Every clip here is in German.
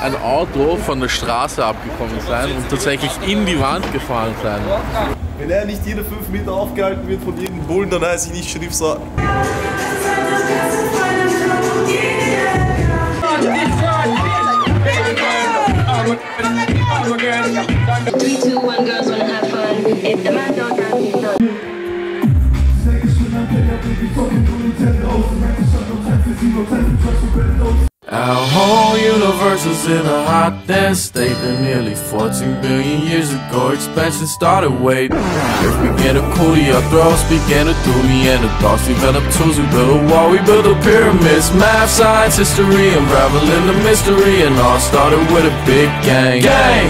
ein Auto von der Straße abgekommen sein und tatsächlich in die Wand gefahren sein. Wenn er nicht jede 5 Meter aufgehalten wird von jedem Bullen, dann heiße ich nicht Sheriff Sa. Our whole universe is in a hot dance state that nearly 14 billion years ago expansion started waiting. If we get a coolie, our throats began to do me, and the thoughts developed tools. We built a wall, we built a pyramids. Math, science, history, unraveling the mystery, and all started with a big gang.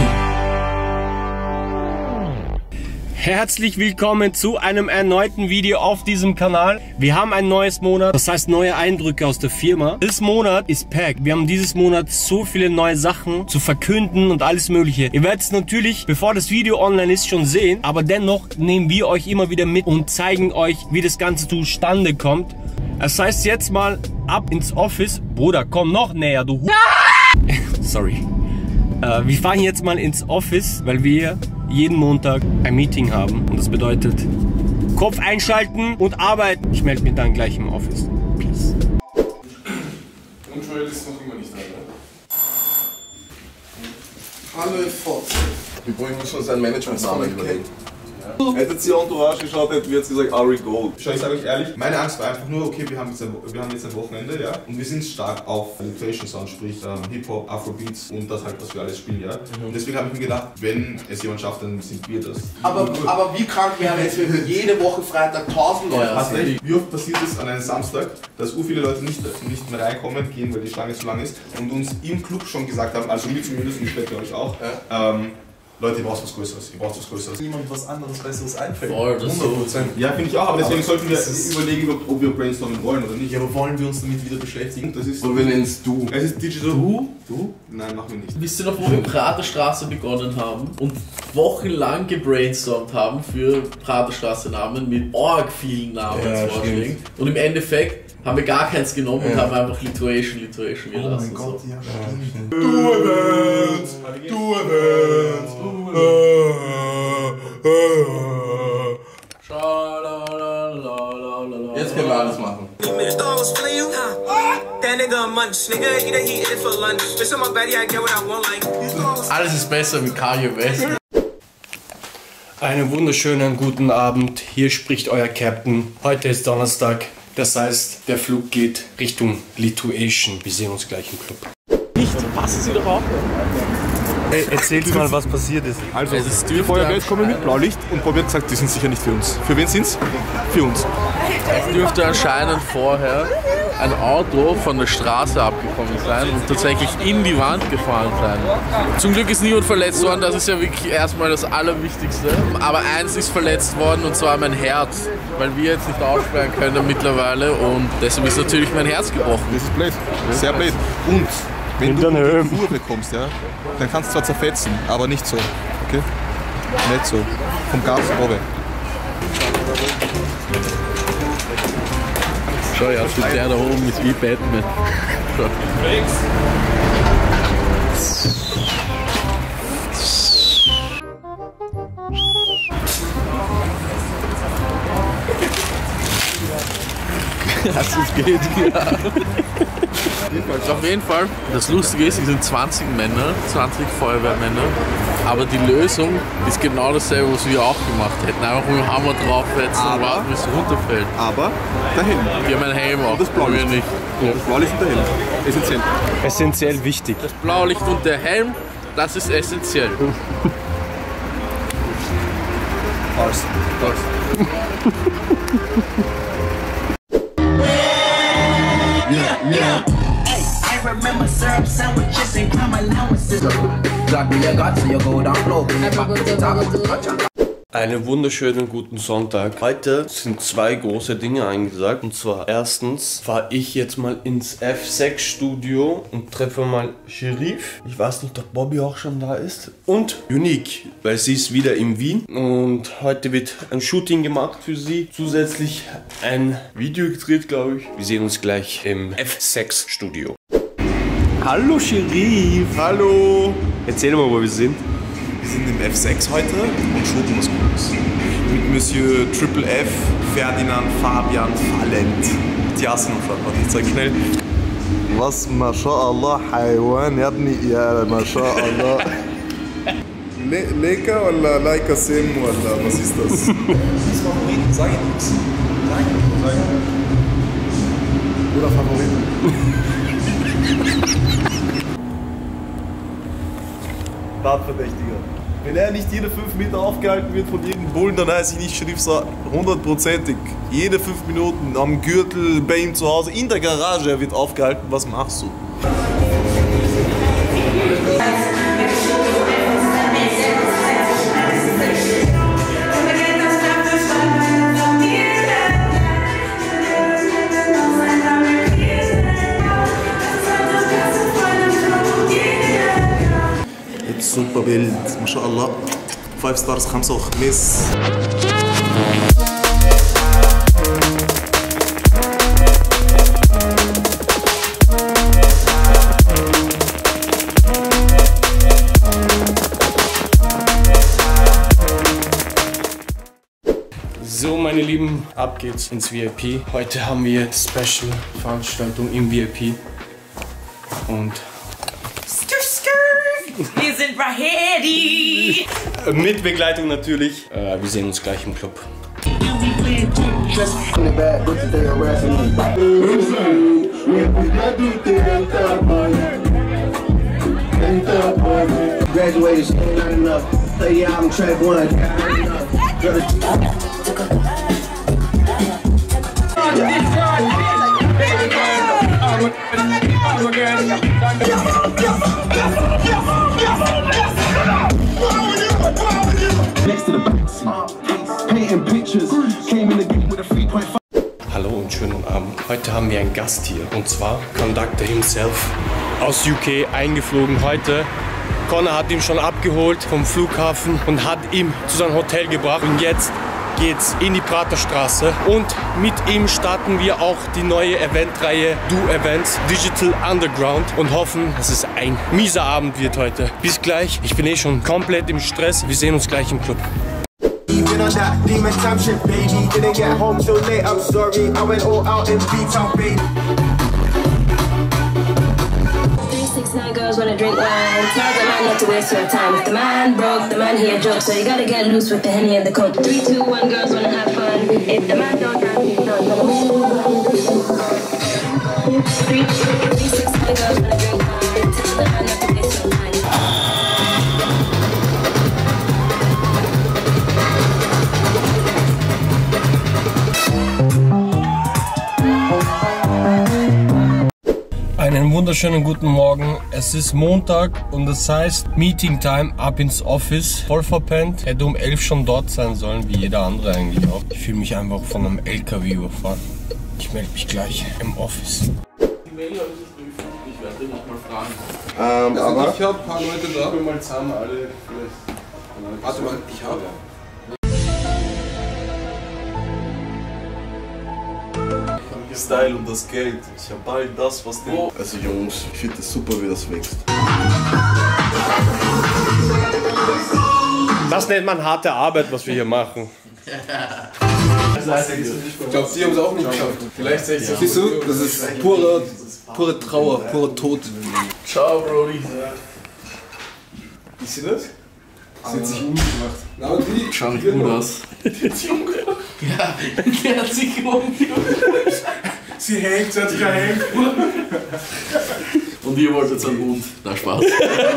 Herzlich willkommen zu einem erneuten Video auf diesem Kanal. Wir haben ein neues Monat, das heißt neue Eindrücke aus der Firma. Dieses Monat ist packed. Wir haben dieses Monat so viele neue Sachen zu verkünden und alles mögliche. Ihr werdet es natürlich, bevor das Video online ist, schon sehen. Aber dennoch nehmen wir euch immer wieder mit und zeigen euch, wie das Ganze zustande kommt. Das heißt jetzt mal ab ins Office. Bruder, komm noch näher, du Sorry. Wir fahren jetzt mal ins Office, weil wir jeden Montag ein Meeting haben. Und das bedeutet, Kopf einschalten und arbeiten. Ich melde mich dann gleich im Office. Peace. Und Joel ist noch immer nicht da, ne? Hallo, Fotz. Wir müssen uns einen Managementnamen überlegen. Er hat jetzt die Entourage geschaut, er hat jetzt gesagt, Ari Gold. Schau, ich sage euch ehrlich, meine Angst war einfach nur, okay, wir haben jetzt ein Wochenende, ja, und wir sind stark auf Electration Sound, sprich Hip-Hop, Afrobeats und das halt, was wir alles spielen, ja. Und deswegen habe ich mir gedacht, wenn es jemand schafft, dann sind wir das. Aber wie krank wäre es, wenn wir jede Woche Freitag 1000 Leute haben? Wie oft passiert es an einem Samstag, dass viele Leute nicht mehr reinkommen, gehen, weil die Schlange zu lang ist und uns im Club schon gesagt haben, also mir zumindest und ich wette euch auch, Leute, ihr braucht was Größeres, Niemand was anderes Besseres einfällt. Voll, das 100%. Ja, finde ich auch, aber deswegen sollten wir überlegen, ob wir brainstormen wollen oder nicht. Ja, aber wollen wir uns damit wieder beschäftigen? Das ist oder wir nennen es du. Es ist Digital. Du? Nein, machen wir nicht. Wisst ihr noch, wo wir Praterstraße begonnen haben und wochenlang gebrainstormt haben für Praterstraße-Namen mit arg vielen Namensvorschlägen? Und im Endeffekt haben wir gar keins genommen und haben einfach Lituation gelassen. Oh mein Gott, ja. Du Events! Jetzt können wir alles machen. Alles ist besser mit Kanye West. Einen wunderschönen guten Abend. Hier spricht euer Captain. Heute ist Donnerstag. Das heißt, der Flug geht Richtung Lituation. Wir sehen uns gleich im Club. Nicht? Passen Sie doch auf. Hey, erzählt mal, was passiert ist. Also, die Feuerwehr ist kommen mit Blaulicht und Bobby hat gesagt, die sind sicher nicht für uns. Für wen sind's? Für uns. Es dürfte anscheinend vorher ein Auto von der Straße abgekommen sein und tatsächlich in die Wand gefahren sein. Zum Glück ist niemand verletzt worden, das ist ja wirklich erstmal das Allerwichtigste. Aber eins ist verletzt worden und zwar mein Herz, weil wir jetzt nicht aufsperren können mittlerweile und deshalb ist natürlich mein Herz gebrochen. Das ist blöd, sehr blöd. Und wenn du eine Fuhr bekommst, ja, dann kannst du zwar zerfetzen, aber nicht so, okay? Nicht so. Vom Gas runter. Schau ja, der da oben ist wie Batman. Es geht, ja. Auf jeden Fall, das Lustige ist, wir sind 20 Männer, 20 Feuerwehrmänner, aber die Lösung ist genau dasselbe, was wir auch gemacht hätten. Einfach mit dem Hammer draufsetzen und warten, bis es runterfällt. Aber der Helm. Wir haben einen Helm auch, das Blaulicht wir nicht. Das Blaulicht und der Helm. Essentiell. Essentiell wichtig. Das Blaulicht und der Helm, das ist essentiell. Pause. Remember syrup sandwiches and crime allowances. Got me a got so you go down low. Einen wunderschönen guten Sonntag. Heute sind zwei große Dinge angesagt. Und zwar erstens fahre ich jetzt mal ins F6 Studio und treffe mal Sheriff. Ich weiß nicht, ob Bobby auch schon da ist. Und Unique, weil sie ist wieder in Wien. Und heute wird ein Shooting gemacht für sie. Zusätzlich ein Video gedreht, glaube ich. Wir sehen uns gleich im F6 Studio. Hallo Sherif. Hallo! Erzähl mal, wo wir sind. Wir sind im F6 heute und shooten was Cooles. Mit Monsieur Triple F, Ferdinand, Fabian, Valent. Die Yasin am Start. Warte, ich zeig schnell. Was, MashaAllah, Haiwan, ja, MashaAllah. Leica oder Leica Sim oder was ist das? Das ist Favoriten, sag ich nichts. Sag. Oder Favoriten. Tatverdächtiger. Wenn er nicht jede 5 Meter aufgehalten wird von jedem Bullen, dann heiße ich nicht Sherif Sa 100%ig. Jede 5 Minuten am Gürtel, bei ihm zu Hause, in der Garage, er wird aufgehalten. Was machst du? Super Bild, MashaAllah. 5 Stars, 5 Miss. So, meine Lieben, ab geht's ins VIP. Heute haben wir Special-Veranstaltung im VIP. Und wir sind ready! mit Begleitung natürlich. Wir sehen uns gleich im Club. Hallo und schönen Abend. Heute haben wir einen Gast hier und zwar Conductor himself aus UK eingeflogen heute. Connor hat ihn schon abgeholt vom Flughafen und hat ihn zu seinem Hotel gebracht und jetzt geht's in die Praterstraße und mit ihm starten wir auch die neue Eventreihe Do Events Digital Underground und hoffen, dass es ein mieser Abend wird heute. Bis gleich, ich bin schon komplett im Stress, wir sehen uns gleich im Club. Been on that demon time shit, baby. Didn't get home till late, I'm sorry. I went all out in B-Town, baby. 369 girls wanna drink wine. Tell the man not to waste your time. If the man broke, the man here joke. So you gotta get loose with the Henny and the Coke. 3, 2, 1, girls wanna have fun. If the man don't have, he's not gonna win. 369 girls wanna drink wine. Tell the man not to waste your time. Einen wunderschönen guten Morgen. Es ist Montag und das heißt Meeting Time, ab ins Office. Voll verpennt. Hätte um 11 schon dort sein sollen, wie jeder andere eigentlich auch. Ich fühle mich einfach von einem LKW überfahren. Ich melde mich gleich im Office. Die Mail habe ich nicht prüfen. Ich werde nochmal fragen. Aber ich habe ein paar Leute da. Wir mal zusammen alle vielleicht. Warte mal, ich habe. Style und das Geld. Ich habe bald das, was den. Also Jungs, ich finde es super, wie das wächst. Das nennt man harte Arbeit, was wir hier machen. Ich glaube, sie haben es auch nicht geschafft. Vielleicht 60. Siehst du, das ist pure Trauer, purer Tod. Ciao, Brody. Siehst du das? Sie hat sich umgebracht. Aber die schauen nicht gut aus. Die hat sich umgebracht. Ja, die hat sich umgebracht. Sie hängt, sie hat sich gehängt. Und ihr wollt jetzt einen Hund. Na, Spaß.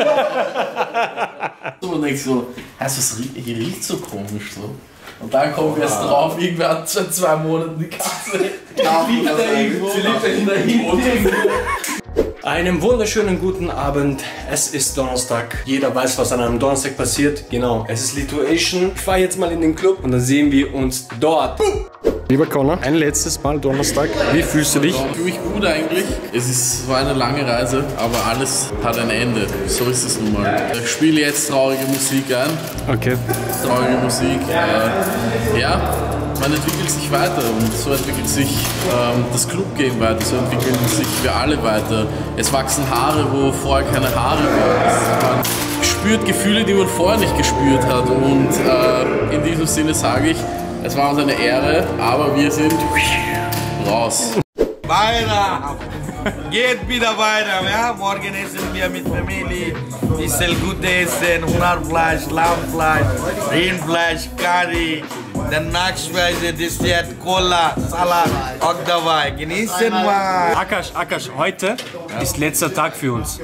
Und man denkt so, also es riecht so komisch so. Und dann kommt erst drauf, irgendwer hat seit 2 Monaten die Katze. Sie liegt da irgendwo. Sie liegt da hinten. Einen wunderschönen guten Abend. Es ist Donnerstag. Jeder weiß, was an einem Donnerstag passiert. Genau, es ist Lituation. Ich fahre jetzt mal in den Club und dann sehen wir uns dort. Lieber Connor, ein letztes Mal Donnerstag. Wie fühlst du dich? Ich fühle mich gut eigentlich. Es war eine lange Reise, aber alles hat ein Ende. So ist es nun mal. Ich spiele jetzt traurige Musik ein. Okay. Traurige Musik. Ja. man entwickelt sich weiter und so entwickelt sich das Club-Game weiter, so entwickeln sich wir alle weiter. Es wachsen Haare, wo vorher keine Haare waren. Man spürt Gefühle, die man vorher nicht gespürt hat und in diesem Sinne sage ich, es war uns eine Ehre, aber wir sind raus. Weiter! Geht wieder weiter, ja? Morgen essen wir mit Familie. Ich soll gut essen, Hunderfleisch, Lammfleisch, Rindfleisch, Curry, dann Nachspeise, Dessert, Cola, Salat, auch dabei. Genießen mal! Akash, heute ist letzter Tag für uns.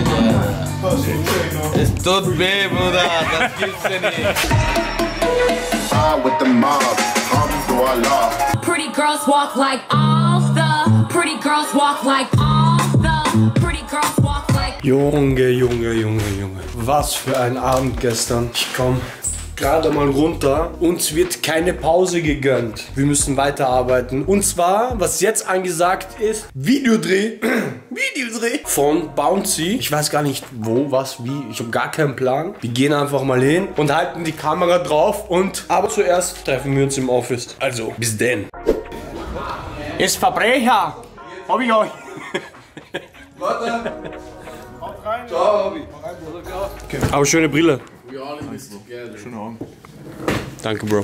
Es tut weh, Bruder, das gibt's ja nicht. With the mob, do I love? Pretty girls walk like all the pretty girls walk like all the pretty girls walk like. Junge. Was für ein Abend gestern. Ich komm gerade mal runter. Uns wird keine Pause gegönnt. Wir müssen weiterarbeiten. Und zwar, was jetzt angesagt ist, Videodreh von Bouncy. Ich weiß gar nicht wo, was, wie. Ich habe gar keinen Plan. Wir gehen einfach mal hin und halten die Kamera drauf. Aber zuerst treffen wir uns im Office. Also, bis denn. Ist Verbrecher. Hab ich euch. Warte. Haut rein. Ciao, Hobby. Okay. Aber schöne Brille. Schöne Augen. Danke, Bro.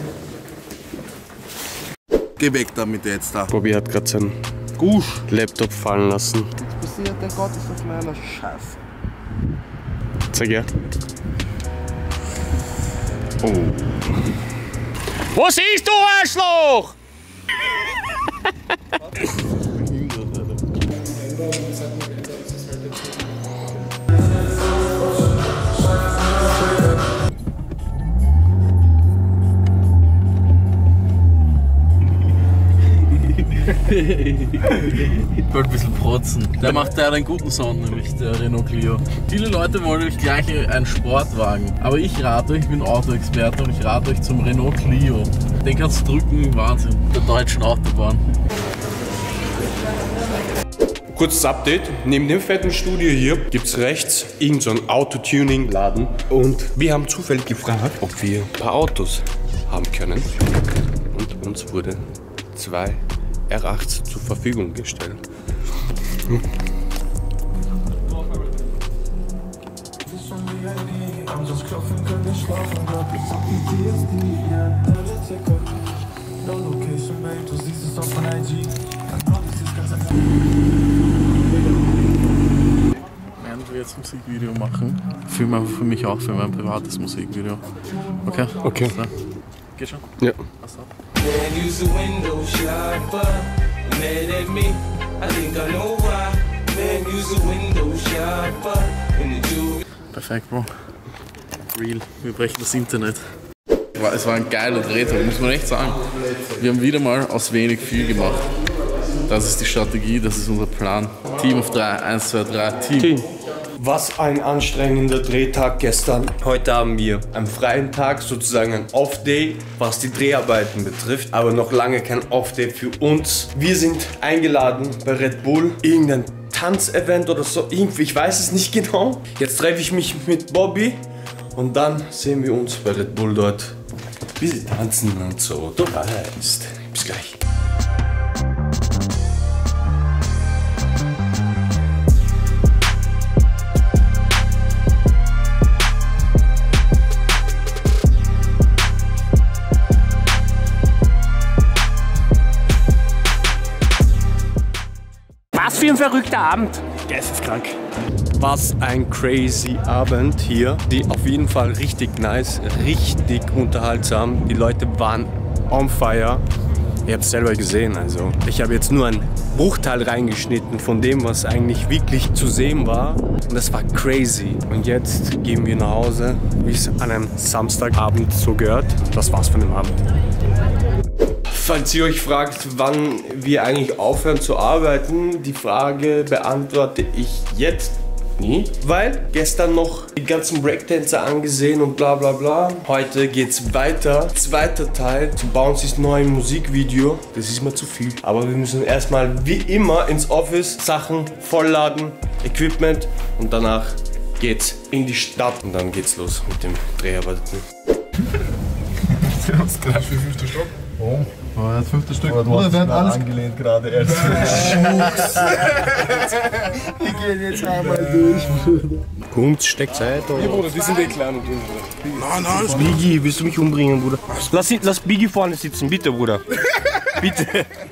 Geh weg damit jetzt da. Bobby hat gerade seinen Laptop fallen lassen. Was passiert, der Gott ist ein kleiner Scheiß. Zeig her. Oh. Wo siehst du, Arschloch? Ich wollte ein bisschen protzen. Der macht da einen guten Sound, nämlich der Renault Clio. Viele Leute wollen nämlich gleich einen Sportwagen. Aber ich rate euch, ich bin Autoexperte und ich rate euch zum Renault Clio. Den kannst du drücken, Wahnsinn, der deutschen Autobahn. Kurzes Update. Neben dem fetten Studio hier gibt es rechts irgend so einen Autotuning-Laden. Und wir haben zufällig gefragt, ob wir ein paar Autos haben können. Und uns wurde 2 R8 zur Verfügung gestellt. Während wir jetzt Musikvideo machen, filmen einfach für mich auch für mein privates Musikvideo. Okay? Okay. So. Geht schon? Ja. Passt auf. Man use a window shopper, mad at me, I think I know why. Man use a window shopper in the jewelry. Perfekt, Bro. Real. Wir brechen das Internet. Es war ein geiler Drehtag, muss man echt sagen. Wir haben wieder mal aus wenig viel gemacht. Das ist die Strategie, das ist unser Plan. Team of 3, 1, 2, 3, Team. Was ein anstrengender Drehtag gestern. Heute haben wir einen freien Tag, sozusagen ein Off-Day, was die Dreharbeiten betrifft. Aber noch lange kein Off-Day für uns. Wir sind eingeladen bei Red Bull. Irgendein Tanzevent oder so. Irgendwie, ich weiß es nicht genau. Jetzt treffe ich mich mit Bobby. Und dann sehen wir uns bei Red Bull dort. Wie sie tanzen und so. Du weißt. Bis gleich. Was für ein verrückter Abend. Geisteskrank. Was ein crazy Abend hier. Die auf jeden Fall richtig nice, richtig unterhaltsam. Die Leute waren on fire. Ihr habt es selber gesehen, also ich habe jetzt nur einen Bruchteil reingeschnitten von dem, was eigentlich wirklich zu sehen war. Und das war crazy. Und jetzt gehen wir nach Hause, wie es an einem Samstagabend so gehört. Das war's von dem Abend. Falls ihr euch fragt, wann wir eigentlich aufhören zu arbeiten, die Frage beantworte ich jetzt nie, weil gestern noch die ganzen Breakdancer angesehen und bla bla bla. Heute geht's weiter. Zweiter Teil zu Bouncys neuem Musikvideo. Das ist mir zu viel. Aber wir müssen erstmal wie immer ins Office Sachen vollladen, Equipment und danach geht's in die Stadt und dann geht's los mit dem Dreharbeiten. Das ist gleich wie 5. Stock. Oh, das 5. Stück. Oder du hast werden alles angelehnt gerade. Wir gehen jetzt einmal durch, Bruder. Kommt, steckt Zeit. Ja, Bruder, die sind klein und dünn, Bruder. Nein, Biggie, willst du mich umbringen, Bruder? Lass Biggie vorne sitzen, bitte, Bruder. Bitte.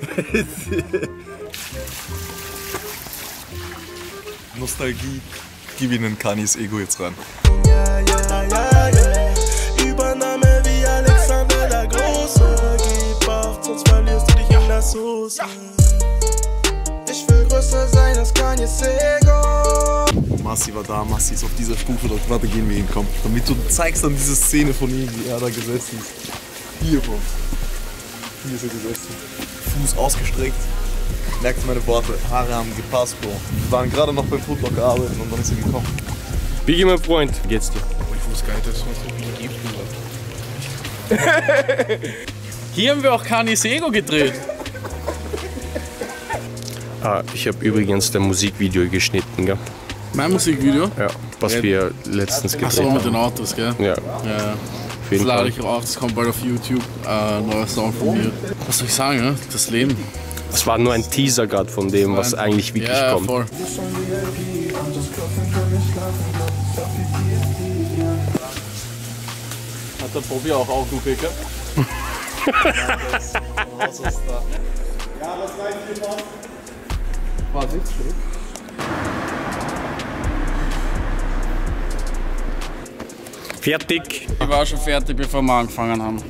Nostalgie. Gib ihnen Kanis Ego jetzt ran. Ja, ja, ja, ja. Übernahme wie Alexander der Große. Gib auf, sonst verlierst du dich in der Soße. Ich will größer sein als Kanyes Ego. Massi war da, Massi ist auf dieser Stufe. Dort warte, gehen wir hin, komm. Damit du zeigst dann diese Szene von ihm, wie er da gesessen ist. Hier, Bro. Hier ist er gesessen. Fuß ausgestreckt. Merkt meine Worte, Haare haben gepasst, Bro. Wir waren gerade noch beim Foodlocker arbeiten und dann ist er gekommen. Biggie, mein Freund, wie geht's dir? Ich wusste gar nicht, dass es was gibt. Hier haben wir auch Kanyes Ego gedreht. Ich habe übrigens dein Musikvideo geschnitten, gell? Mein Musikvideo? Ja, was wir letztens gedreht haben. Achso, mit den Autos, gell? Ja. Das lade ich auch, das kommt bald auf YouTube, neuer Song von mir. Was soll ich sagen, ne? Das Leben. Das war nur ein Teaser gerade von dem, was eigentlich wirklich kommt. Voll. Hat der Bobby auch Augenblicke? Ja, das reicht hier fast. Was ist schön? Fertig. Ich war schon fertig, bevor wir angefangen haben.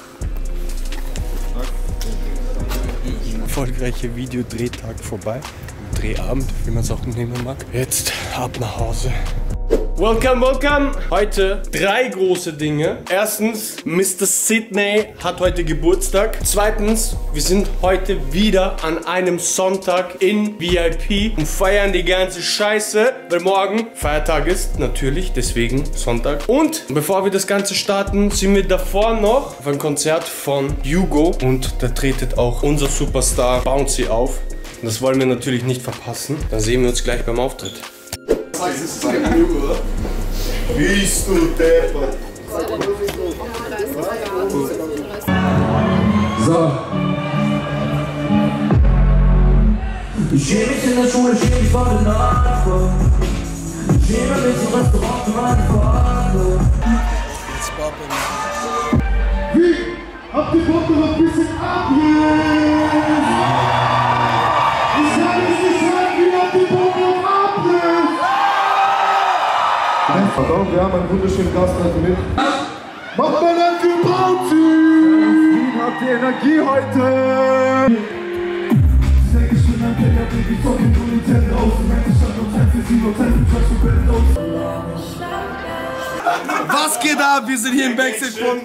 Erfolgreicher Videodrehtag vorbei. Drehabend, wie man es auch nehmen mag. Jetzt ab nach Hause. Welcome, welcome! Heute 3 große Dinge. Erstens, Mr. Sydney hat heute Geburtstag. Zweitens, wir sind heute wieder an einem Sonntag in VIP und feiern die ganze Scheiße, weil morgen Feiertag ist, natürlich, deswegen Sonntag. Und bevor wir das Ganze starten, sind wir davor noch auf ein Konzert von Hugo und da tretet auch unser Superstar Bouncy auf. Und das wollen wir natürlich nicht verpassen. Dann sehen wir uns gleich beim Auftritt. Das ist sein Hugo, oder? Bist du deppert? So. Ich schäme mich in der Schule, schäme mich vor der Nachbar. Ich schäme mich im Restaurant für meinen Vater. Wie? Habt ihr Bock noch ein bisschen Abriss? Ich kann es nicht sagen, wie habt ihr Bock noch Abriss? Wir haben einen wunderschönen Gast heute mit. Mach mal ein für Bouncy! Wie habt ihr Energie heute? Was geht ab? Wir sind hier im Backstage von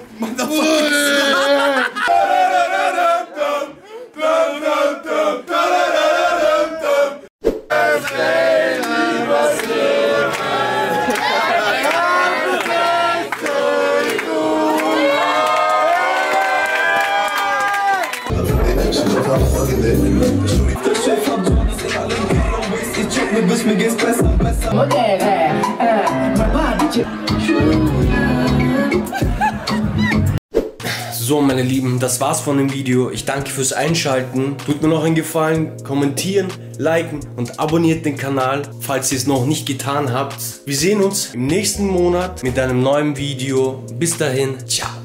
So, meine Lieben, das war's von dem Video. Ich danke fürs Einschalten. Tut mir noch einen Gefallen, kommentieren, liken und abonniert den Kanal, falls ihr es noch nicht getan habt. Wir sehen uns im nächsten Monat mit einem neuen Video. Bis dahin, ciao.